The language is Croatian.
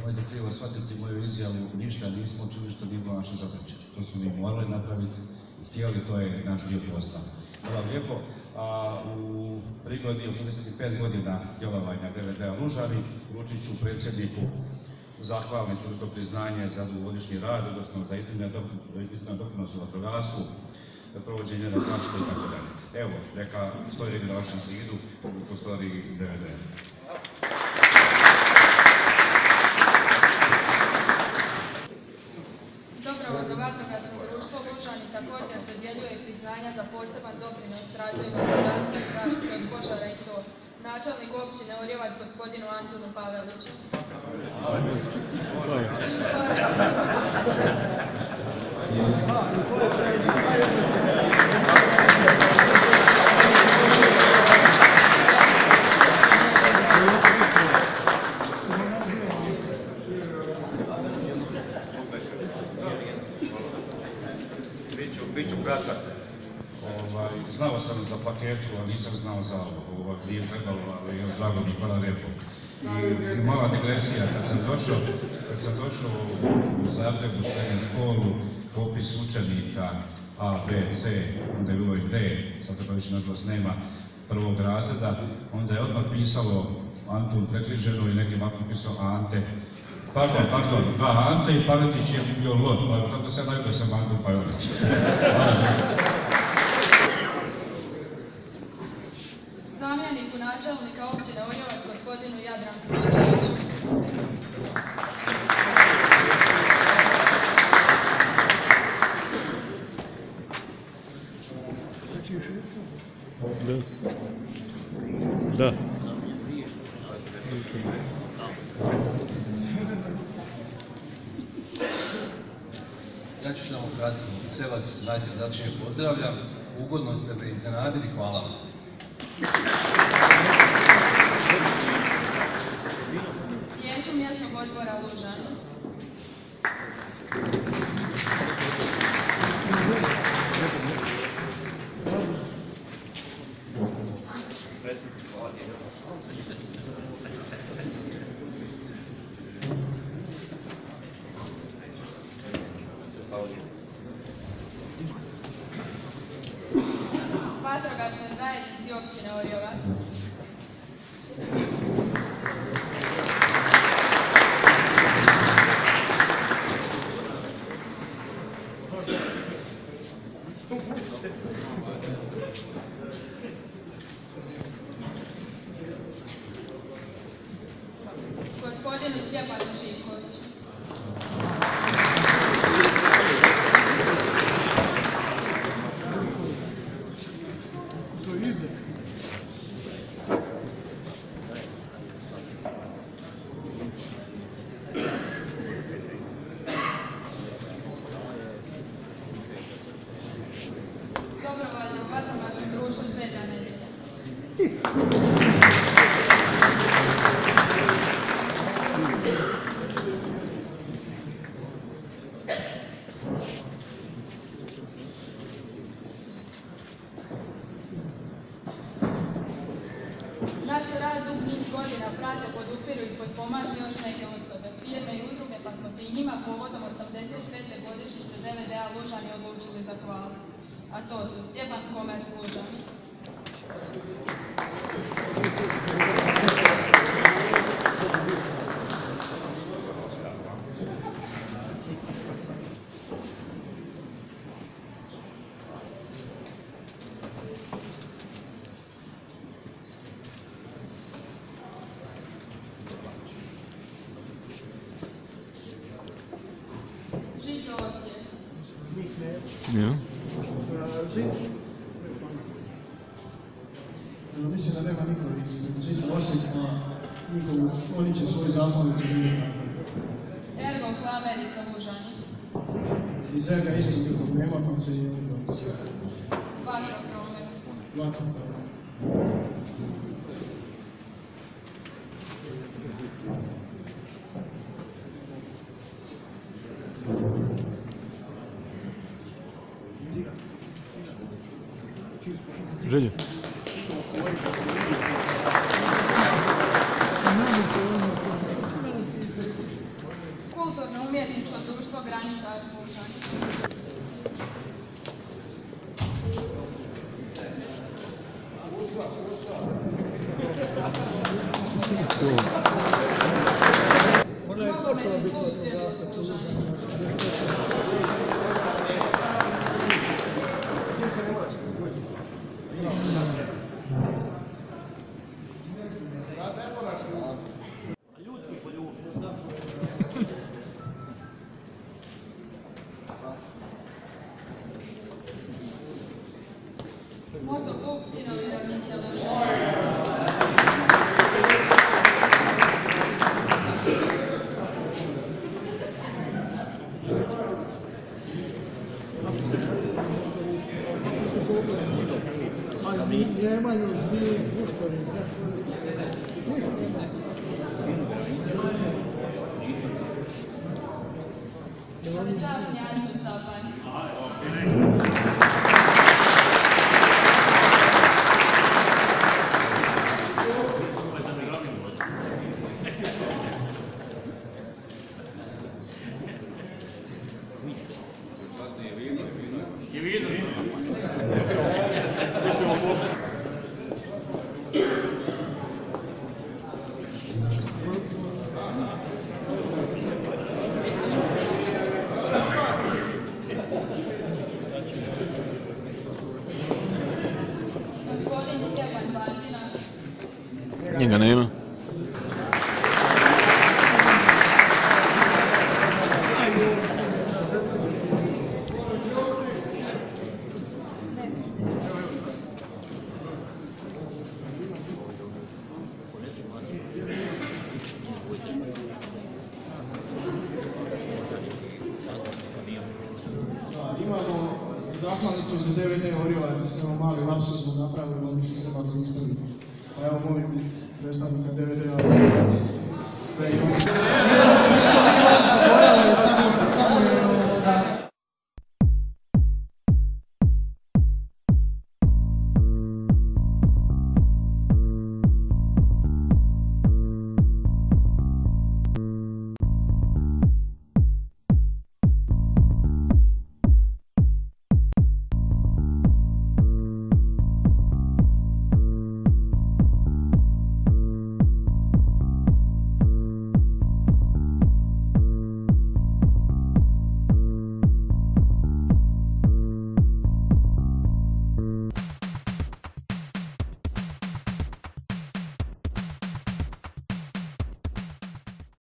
nemojte krivo shvatiti moju izjavu, ništa nismo učili što nije bilo naša zadaća. To smo mi morali napraviti, htjeli, to je naš dio posla. Hvala lijepo. U prigodi 85 godina djelovanja DVD-a Lužani uručit ću predsjedniku zahvalnicu za priznanje za dugogodišnji rad, odnosno za iznimno doprinos u vatrogastvu, provođenje na plaću i tako dalje. Evo, neka stoji na vašem zidu u prostoriji DVD-a. Dobrovoljno vatrogasno društvo Lužani također dodjeljuje priznanja za poseban doprinos razvoju vatrogastva i zaštite od požara i to načelnik općine Orjevac gospodinu Antunu Paveliću. Biću kratak. Znao sam za paketu, a nisam znao za ovo. Nije trebalo, ali je drago mi, hvala lijepo. I mala digresija, kad sam došao u Zagrebu u srednju školu, popis učenika A, B, C, onda je bilo i D, sad to više nažalost nema prvog razreda, onda je odmah pisalo Antun prekriženo i nekim ovako pisao Ante. Pardon, da, Ante i Pavletić je bio L, pa tako se najbolje sam Antun Pavletić. Zamjeniku načelnika općine Orjevac gospodinu Jadranku Mačeviću. Da. Ja ću samo kratko, sve vas najsrdačnije pozdravljam, ugodno ste me iznenadili, hvala vam. Vijeću mjesnog odbora Lužani. Vatrogasnoj zajednici općine Orjevac. Gospodinu Stjepanu Živkoviću. Dobrovoljno vatrogasno društvo Sveta Nedjelja. Naš rad dug niz godina prate, podupiru i potpomažu još neke osobe, firme i udruge, pa smo se i njima povodom 85. godišnjice DVD-a Lužani odlučili zahvaliti. A to su Stjepan Komers Lužani. Žito Osijek. Ja. Mislim da nema niko iz Žita Osijek, a oni će svoju zahvalnicu živjeti. Ergo Klamerica Lužani. Iz Erga isto nikog nema, pa će i oni doći. Vatra Promet. Vatra. Želje. vjerničko društvo Graničar Pučani. Nogometni klub Svjetlo Služanje. Moto klub Sinovi Ravnice Lučani. Časni Anđel Capanj. Njega nema. Imamo zahvalnicu za DVD Oriovac, evo mali lapsus smo napravili, oni su se malo ispravili. Pa evo molim predstavnika DVD-a Oriovac.